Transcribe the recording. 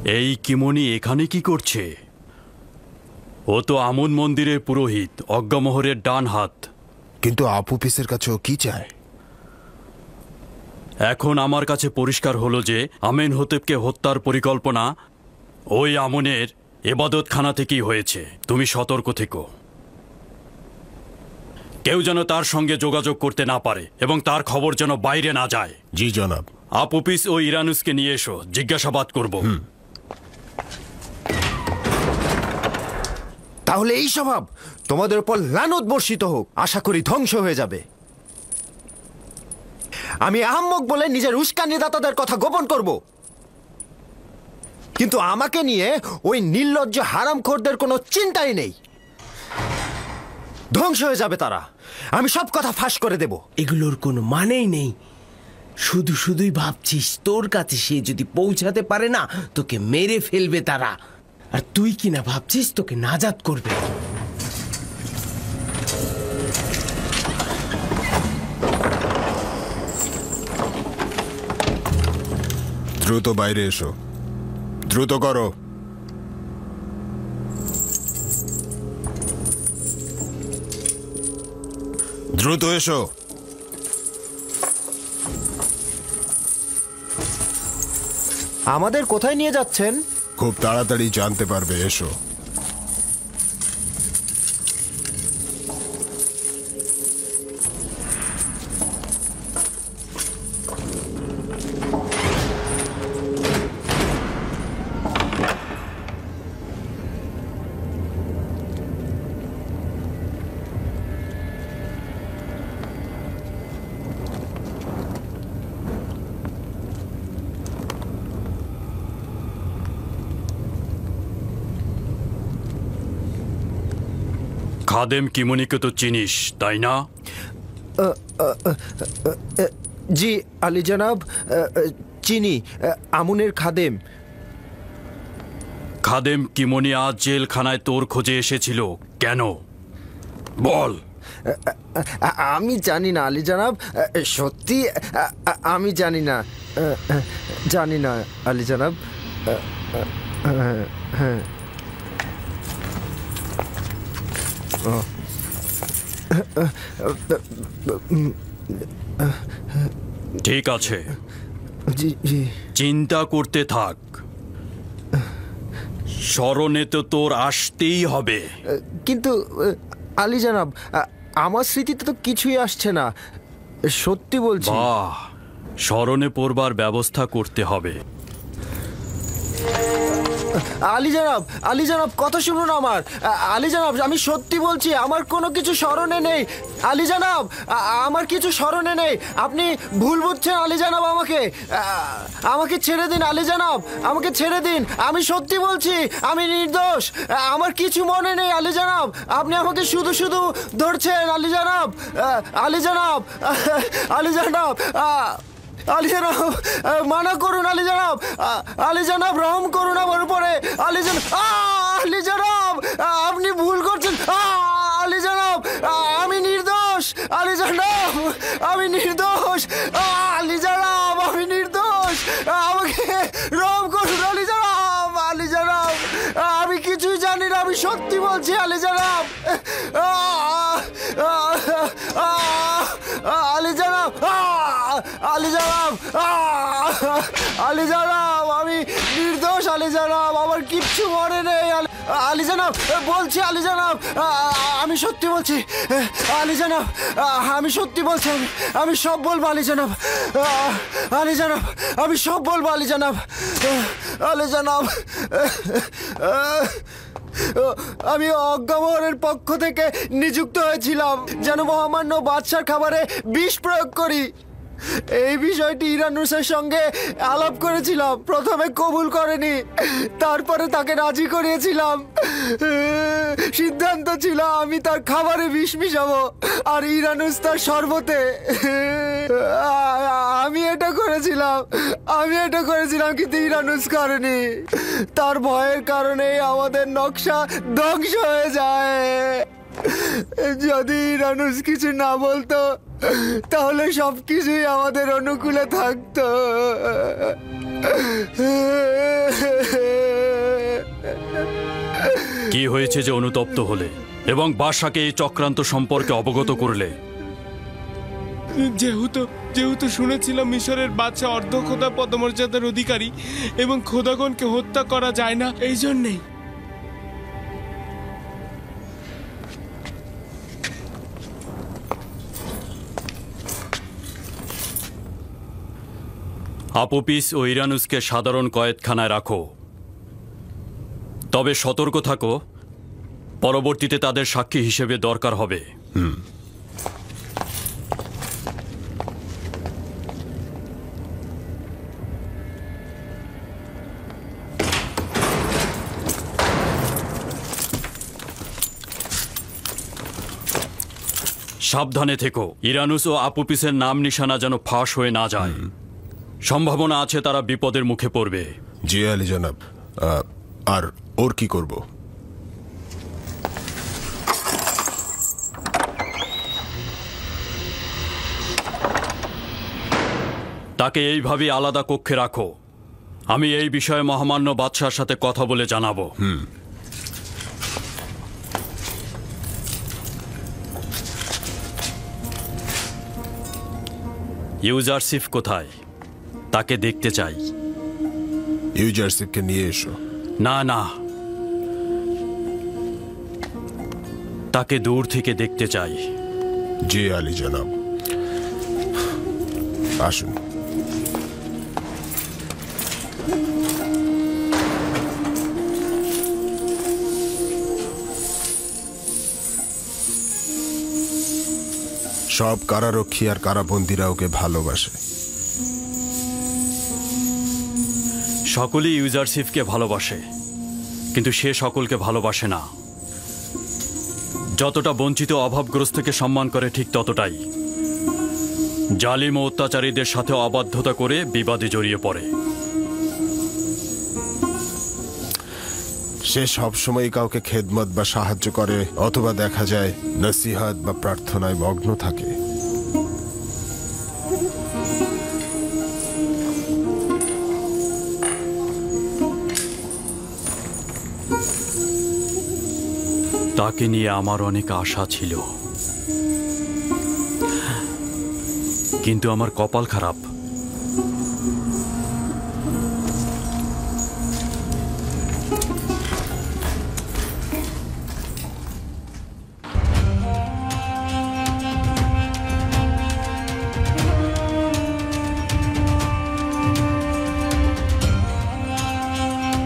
এই কিমনি এখানে কি করছে? ও তো আমন মন্দিরের পুরোহিত, অজ্ঞামোহরের ডান হাত। কিন্তু আপুপিসের কাছে ও কি চায়? এখন আমার কাছে পরিষ্কার হলো যে আমেনহোতেপকে হত্যার পরিকল্পনা ওই আমনের এবাদতখানা থেকেই হয়েছে। তুমি সতর্ক থেকো, কেউ যেন তার সঙ্গে যোগাযোগ করতে না পারে এবং তার খবর যেন বাইরে না যায়। জি জনাব। আপুপিস ও ইরানুসকে নিয়ে এসো, জিজ্ঞাসাবাদ করব। তাহলে এই স্বভাব তোমাদের উপর লানত বর্ষিত হোক, আশা করি ধ্বংস হয়ে যাবে। আমি আহাম্মক বলে নিজের উস্কানিদাতাদের কথা গোপন করব, কিন্তু আমাকে নিয়ে ওই নির্লজ্জ হারামখোরদের কোনো চিন্তাই নেই। ধ্বংস হয়ে যাবে তারা, আমি সব কথা ফাঁস করে দেব। এগুলোর কোনো মানেই নেই। শুধু শুধুই ভাবছিস তোর কাছে সে যদি পৌঁছাতে পারে না তোকে মেরে ফেলবে তারা, আর তুই কিনা ভাবছিস তোকে নাজাত করবে। দ্রুত বাইরে এসো, দ্রুত করো। দ্রুত এসো। আমাদের কোথায় নিয়ে যাচ্ছেন? খুব তাড়াতাড়ি জানতে পারবে, এসো। খাদেম কিমনিকে তো চিনিস, তাই না? জি আলী জনাব, চিনি। আমুনের খাদেম। খাদেম কিমনি আজ জেলখানায় তোর খোঁজে এসেছিল কেন? বল। আমি জানি না আলী জনাব, সত্যি আমি জানি না, জানি না আলী জনাব। হ্যাঁ, ঠিক আছে, জি জি। চিন্তা করতে থাক, স্মরণে তো তোর আসতেই হবে। কিন্তু আলী জনাব, আমার স্মৃতিতে তো কিছুই আসছে না, সত্যি বলছি। বাহ, স্মরণে পড়বার ব্যবস্থা করতে হবে। আলী জনাব, আলী জনাব কথা শুনুন আমার। আলী জনাব, আমি সত্যি বলছি, আমার কোনো কিছু স্মরণে নেই। আলী জনাব, আমার কিছু স্মরণে নেই। আপনি ভুল বুঝছেন আলী জনাব। আমাকে ছেড়ে দিন আলী জনাব, আমাকে ছেড়ে দিন। আমি সত্যি বলছি, আমি নির্দোষ, আমার কিছু মনে নেই আলী জনাব। আপনি আমাকে শুধু শুধু ধরছেন আলী জনাব। আলী জনাব, আলী জনাব, আলী জনাব, মানা করুন আলী জনাব। আলী জনাব, রহম করুন আমার উপরে। আলী জনাব, আলী জনাব, আপনি ভুল করছেন। আলী জনাব, আমি নির্দোষ। আলী জনাব, আমি নির্দোষ। আলী জনাব, আমি নির্দোষ, আমাকে রহম করুন আলী জনাব। আলী জনাব, আমি কিছুই জানি না, আমি সত্যি বলছি আলী জনাব। আলী জনাব, আলী জনাব, আলী জনাব, আমি নির্দোষ আলী জনাব, আমার কিচ্ছু মনে নেই আলী জনাব, বলছি আলী জনাব, আমি সত্যি বলছি আলী জনাব, আমি সত্যি বলছি, আমি সব বলবো আলী জনাব। আলী জনাব, আমি সব বলবো আলী জনাব। আলী জনাব, আমি অজ্ঞামোহরের পক্ষ থেকে নিযুক্ত হয়েছিলাম যেন মহামান্য বাদশার খাবারে বিষ প্রয়োগ করি। এই বিষয়টি ইরানুসের সঙ্গে আলাপ করেছিলাম, প্রথমে কবুল করেনি, তারপরে তাকে রাজি করিয়েছিলাম। সিদ্ধান্ত ছিল আমি তার খাবারে বিষ মিশাবো আর ইরানুস তার শরবতে। আমি এটা করেছিলাম, কিন্তু ইরানুস করেনি। তার ভয়ের কারণে আমাদের নকশা ধ্বংস হয়ে যায়। যদি ইরানুস কিছু না বলতো তাহলে সবকিছুই আমাদের অনুকূলে থাকতো। কি হয়েছে যে অনুতপ্ত হলে এবং বাদশাকে এই চক্রান্ত সম্পর্কে অবগত করলে? যেহেতু শুনেছিলাম মিশরের বাদশা অর্ধ খোদা পদমর্যাদার অধিকারী এবং খোদাগণকে হত্যা করা যায় না, এই জন্যেই। আপোপিস ও ইরানুসকে সাধারণ কয়েদখানায় রাখো, তবে সতর্ক থাকো, পরবর্তীতে তাদের সাক্ষী হিসেবে দরকার হবে। সাবধানে থেকো, ইরানুস ও আপুপিসের নাম নিশানা যেন ফাঁস হয়ে না যায়। সম্ভাবনা আছে তারা বিপদের মুখে পড়বে। জি আলী জনাব। আর ওর কি করব? তাকে এইভাবেই আলাদা কক্ষে রাখো। আমি এই বিষয়ে মহামান্য বাদশার সাথে কথা বলে জানাবো। ইউজারসিফ কোথায়? তাকে দেখতে চাই। ইউজারসিফকে নিয়ে এসো। না না, তাকে দূর থেকে দেখতে চাই। জি আলী জনাব, আসুন। সব কারারক্ষী আর কারাবন্দীরা ওকে ভালোবাসে। সকলেই ইউজারসিফকে ভালোবাসে, কিন্তু সে সকলকে ভালোবাসে না। যতটা বঞ্চিত অভাবগ্রস্তকে সম্মান করে ঠিক ততটাই জালিম ও অত্যাচারীদের সাথে অবাধ্যতা করে বিবাদে জড়িয়ে পড়ে। সে সবসময় কাউকে খেদমত বা সাহায্য করে, অথবা দেখা যায় নসিহত বা প্রার্থনায় মগ্ন থাকে। তাকে নিয়ে আমার অনেক আশা ছিল, কিন্তু আমার কপাল খারাপ।